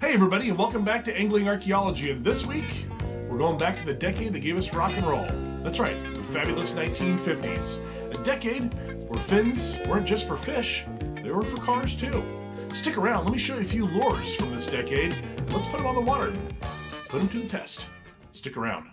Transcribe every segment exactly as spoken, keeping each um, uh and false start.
Hey everybody, and welcome back to Angling Archaeology, and this week we're going back to the decade that gave us rock and roll. That's right, the fabulous nineteen fifties. A decade where fins weren't just for fish, they were for cars too. Stick around, let me show you a few lures from this decade, and let's put them on the water and put them to the test. Stick around.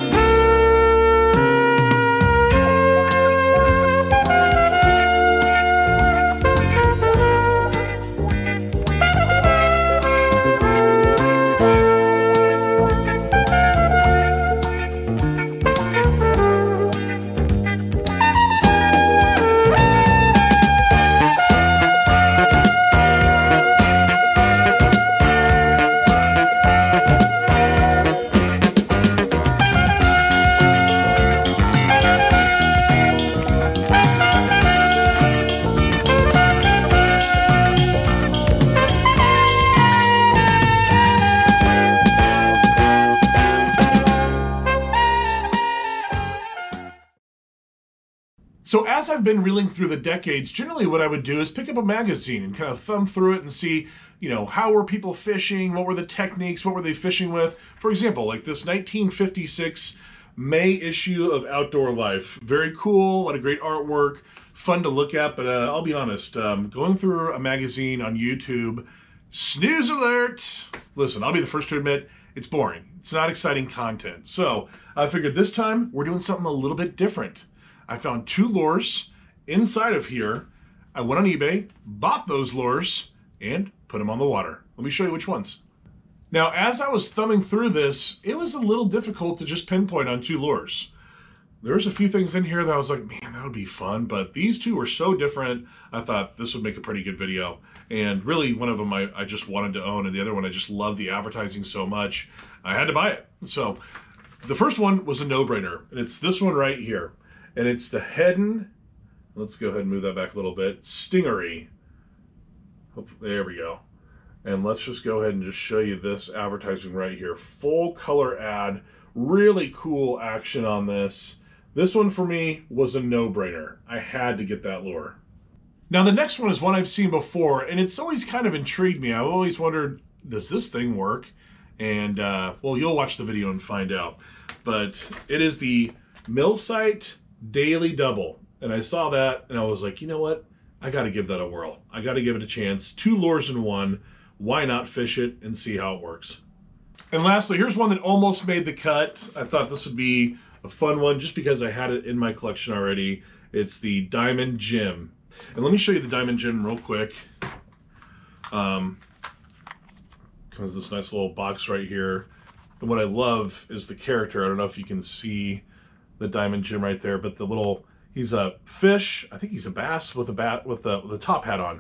So as I've been reeling through the decades, generally what I would do is pick up a magazine and kind of thumb through it and see, you know, how were people fishing? What were the techniques? What were they fishing with? For example, like this nineteen fifty-six May issue of Outdoor Life. Very cool, a lot of great artwork, fun to look at, but uh, I'll be honest, um, going through a magazine on YouTube, snooze alert! Listen, I'll be the first to admit, it's boring. It's not exciting content. So I figured this time we're doing something a little bit different. I found two lures inside of here. I went on eBay, bought those lures, and put them on the water. Let me show you which ones. Now, as I was thumbing through this, it was a little difficult to just pinpoint on two lures. There's a few things in here that I was like, man, that would be fun, but these two were so different, I thought this would make a pretty good video. And really, one of them I, I just wanted to own, and the other one I just loved the advertising so much, I had to buy it. So, the first one was a no-brainer, and it's this one right here. And it's the Heddon, let's go ahead and move that back a little bit, Stingaree. There we go. And let's just go ahead and just show you this advertising right here. Full color ad, really cool action on this. This one for me was a no-brainer. I had to get that lure. Now the next one is one I've seen before, and it's always kind of intrigued me. I've always wondered, does this thing work? And, uh, well, you'll watch the video and find out. But it is the Millsite Daily Double, and I saw that and I was like, you know what, I got to give that a whirl. I got to give it a chance. Two lures in one. Why not fish it and see how it works? And lastly, here's one that almost made the cut. I thought this would be a fun one just because I had it in my collection already. It's the Diamond Gem, and let me show you the Diamond Gem real quick. Um, comes this nice little box right here, and what I love is the character. I don't know if you can see the Diamond Gem right there, but the little, he's a fish, I think he's a bass with a bat with the, with the top hat on.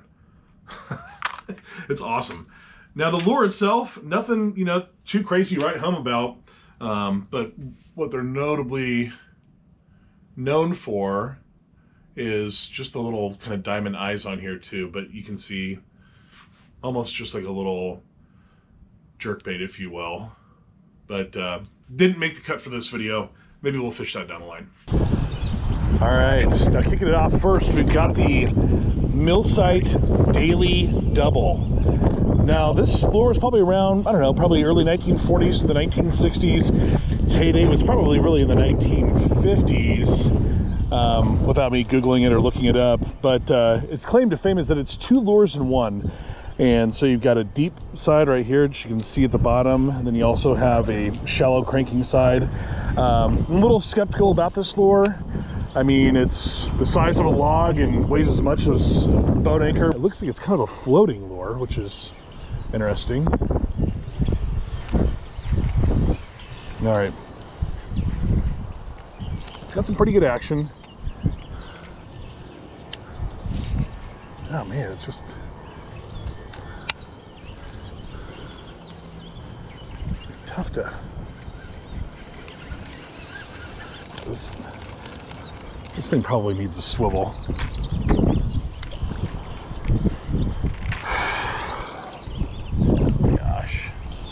It's awesome. Now the lure itself, nothing, you know, too crazy right home about, um, but what they're notably known for is just the little kind of diamond eyes on here too, but you can see almost just like a little jerkbait, if you will, but uh, didn't make the cut for this video. Maybe we'll fish that down the line. All right, now kicking it off first, we've got the Millsite Daily Double. Now this lure is probably around, I don't know, probably early nineteen forties to the nineteen sixties. Its heyday was probably really in the nineteen fifties, um, without me Googling it or looking it up. But uh, its claim to fame is that it's two lures in one. And so you've got a deep side right here, which you can see at the bottom, and then you also have a shallow cranking side. Um, I'm a little skeptical about this lure. I mean, it's the size of a log and weighs as much as a boat anchor. It looks like it's kind of a floating lure, which is interesting. All right. It's got some pretty good action. Oh man, it's just... tough to... This, this thing probably needs a swivel. Gosh.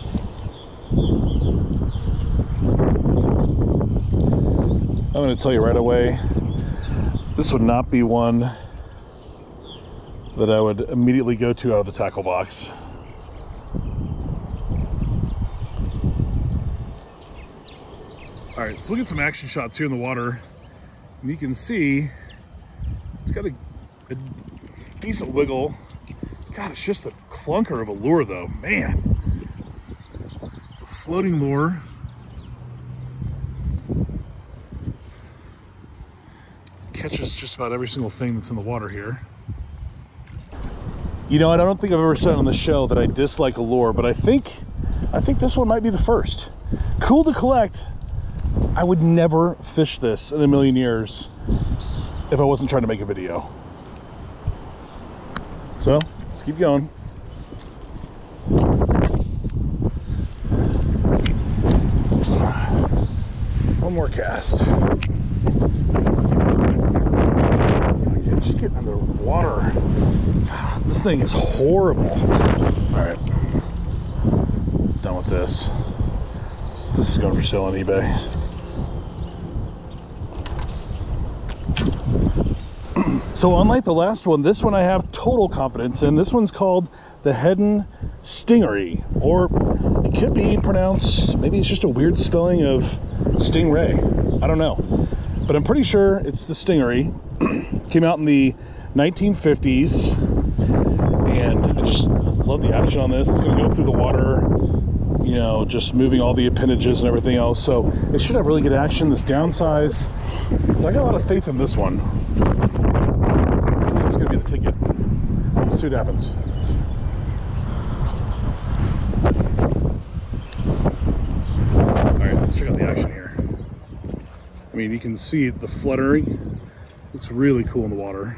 I'm going to tell you right away, this would not be one that I would immediately go to out of the tackle box. All right, so we'll get some action shots here in the water. And you can see it's got a, a decent wiggle. God, it's just a clunker of a lure though, man. It's a floating lure. Catches just about every single thing that's in the water here. You know, I don't think I've ever said on the show that I dislike a lure, but I think, I think this one might be the first. Cool to collect. I would never fish this in a million years if I wasn't trying to make a video. So, let's keep going. One more cast. Just getting under water. God, this thing is horrible. All right, done with this. This is going for sale on eBay. So unlike the last one, this one I have total confidence in. This one's called the Heddon Stingaree, or it could be pronounced, maybe it's just a weird spelling of stingray. I don't know, but I'm pretty sure it's the Stingaree. Came out in the nineteen fifties, and I just love the action on this. It's going to go through the water, you know, just moving all the appendages and everything else. So it should have really good action. This downsize, so I got a lot of faith in this one. It's going to be the ticket. Let's see what happens. All right, let's check out the action here. I mean, you can see the fluttering. Looks really cool in the water.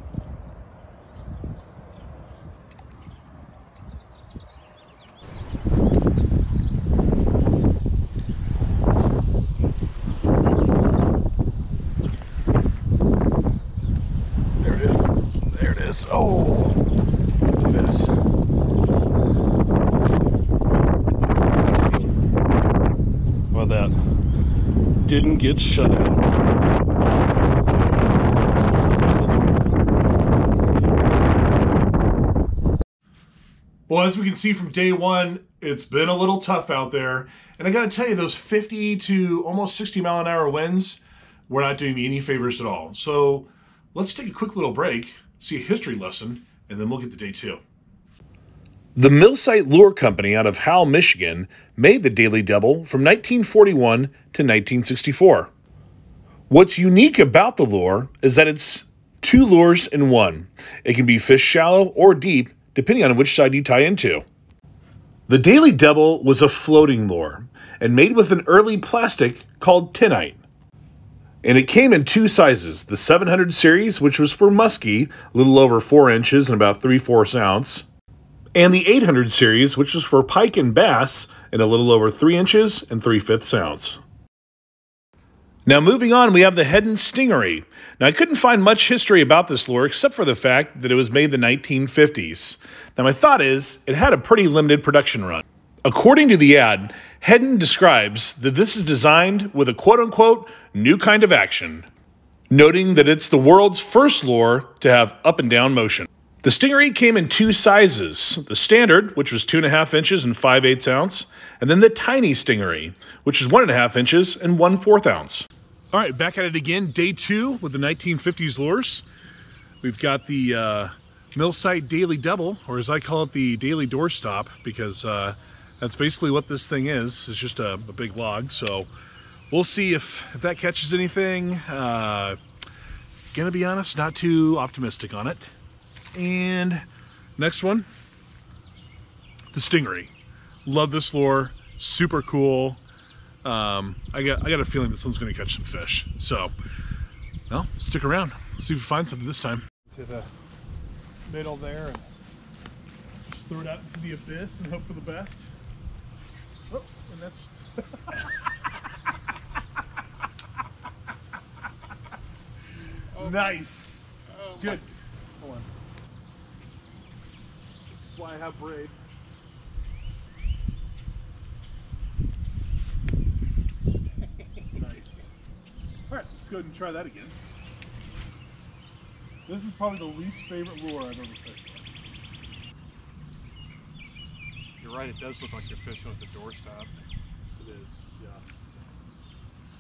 There it is. There it is. Oh, look at this. How about that? Didn't get shut out. Well, as we can see from day one, it's been a little tough out there. And I gotta tell you, those fifty to almost sixty mile an hour winds were not doing me any favors at all. So let's take a quick little break, see a history lesson, and then we'll get to day two. The Millsite Lure Company out of Howell, Michigan made the Daily Double from nineteen forty-one to nineteen sixty-four. What's unique about the lure is that it's two lures in one. It can be fished shallow or deep, depending on which side you tie into. The Daily Double was a floating lure and made with an early plastic called tinite. And it came in two sizes, the seven hundred series, which was for muskie, a little over four inches and about three fourths ounce, and the eight hundred series, which was for pike and bass, and a little over three inches and three fifths ounce. Now moving on, we have the Heddon Stingaree. Now I couldn't find much history about this lure except for the fact that it was made in the nineteen fifties. Now my thought is, it had a pretty limited production run. According to the ad, Heddon describes that this is designed with a quote-unquote new kind of action, noting that it's the world's first lure to have up and down motion. The Stingaree came in two sizes, the standard, which was two and a half inches and five eighths ounce, and then the tiny Stingaree, which is one and a half inches and one fourth ounce. All right, back at it again, day two with the nineteen fifties lures. We've got the uh, Millsite Daily Double, or as I call it, the Daily Doorstop, because uh, that's basically what this thing is. It's just a, a big log, so we'll see if, if that catches anything. Uh, gonna be honest, not too optimistic on it. And next one, the Stingaree. Love this lure, super cool. Um, I got I got a feeling this one's going to catch some fish. So, well, stick around. See if we find something this time. To the middle there and just throw it out into the abyss and hope for the best. Oh, and that's. Oh, nice. Oh, good. Hold on. This is why I have braid. Let's go ahead and try that again. This is probably the least favorite lure I've ever fished. You're right, it does look like you're fishing with the doorstop. It is, yeah.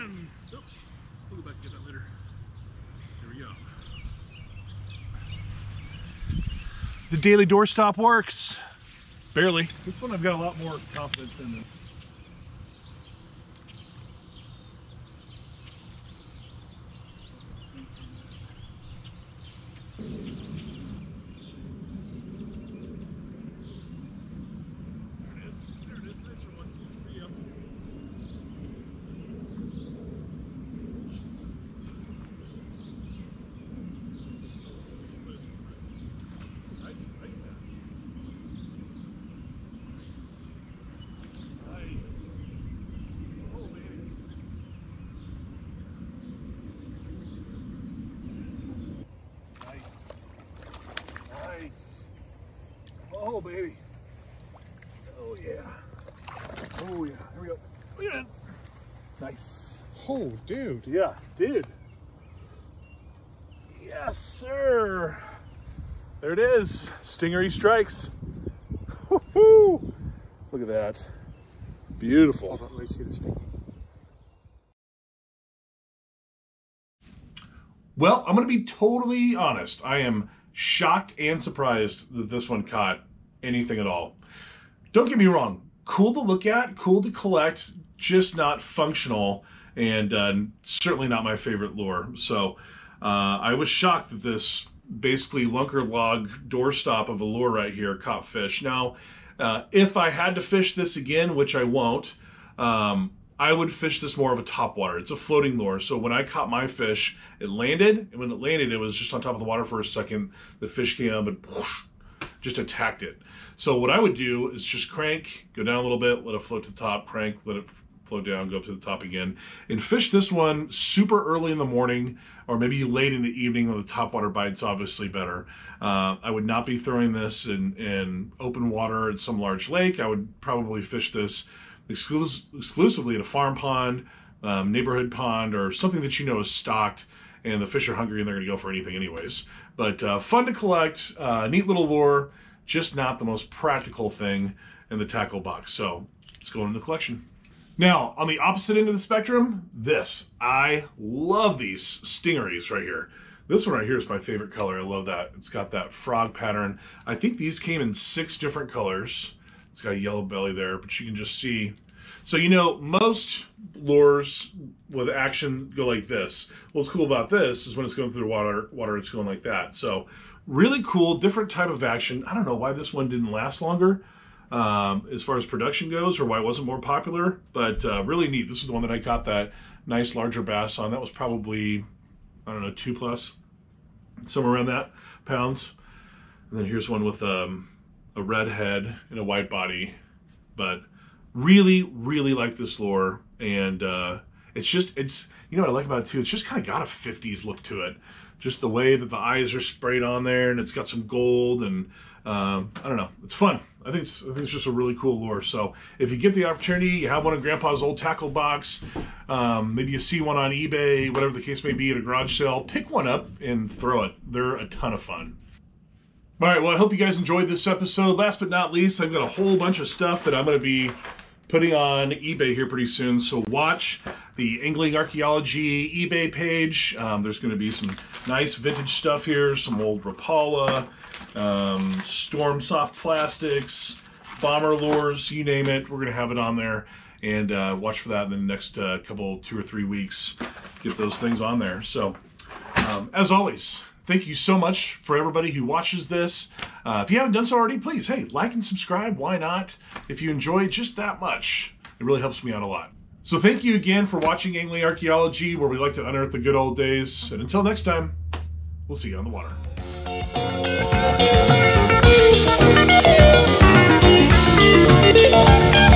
one. Oh, we'll go back and get that later. There we go. The daily doorstop works. Barely. This one I've got a lot more confidence in than. Oh, baby. Oh, yeah. Oh, yeah. Here we go. Look at it. Nice. Oh, dude. Yeah, dude. Yes, sir. There it is. Stingaree strikes. Woo-hoo. Look at that. Beautiful. Hold on, let me see the sting. Well, I'm going to be totally honest. I am shocked and surprised that this one caught anything at all. Don't get me wrong, cool to look at, cool to collect, just not functional, and uh, certainly not my favorite lure. So uh, I was shocked that this basically lunker log doorstop of a lure right here caught fish. Now, uh, if I had to fish this again, which I won't, um, I would fish this more of a topwater. It's a floating lure, so when I caught my fish, it landed, and when it landed, it was just on top of the water for a second. The fish came up and whoosh, just attacked it. So what I would do is just crank, go down a little bit, let it float to the top, crank, let it float down, go up to the top again, and fish this one super early in the morning, or maybe late in the evening when the topwater bite's obviously better. Uh, I would not be throwing this in, in open water at some large lake. I would probably fish this exclus exclusively at a farm pond, um, neighborhood pond, or something that you know is stocked, and the fish are hungry and they're going to go for anything anyways. But uh, fun to collect, uh, neat little lure, just not the most practical thing in the tackle box. So let's go into the collection. Now, on the opposite end of the spectrum, this. I love these stingarees right here. This one right here is my favorite color. I love that. It's got that frog pattern. I think these came in six different colors. It's got a yellow belly there, but you can just see. So, you know, most lures with action go like this. What's cool about this is when it's going through the water, water it's going like that. So really cool, different type of action. I don't know why this one didn't last longer um, as far as production goes, or why it wasn't more popular, but uh, really neat. This is the one that I caught that nice larger bass on. That was probably, I don't know, two plus, somewhere around that pounds. And then here's one with um, a red head and a white body, but really, really like this lure. And uh, it's just, it's, you know what I like about it too? It's just kind of got a fifties look to it. Just the way that the eyes are sprayed on there, and it's got some gold, and um, I don't know, it's fun. I think it's, I think it's just a really cool lure. So if you get the opportunity, you have one in Grandpa's old tackle box, um, maybe you see one on eBay, whatever the case may be, at a garage sale, pick one up and throw it. They're a ton of fun. All right, well, I hope you guys enjoyed this episode. Last but not least, I've got a whole bunch of stuff that I'm going to be putting on eBay here pretty soon. So watch the Angling Archaeology eBay page. Um, there's going to be some nice vintage stuff here, some old Rapala, um, Storm soft plastics, bomber lures, you name it. We're going to have it on there. And uh, watch for that in the next uh, couple, two or three weeks. Get those things on there. So um, as always, thank you so much for everybody who watches this. Uh, if you haven't done so already, please, hey, like and subscribe. Why not? If you enjoy it just that much, it really helps me out a lot. So thank you again for watching Angling Archaeology, where we like to unearth the good old days. And until next time, we'll see you on the water. We'll be right back.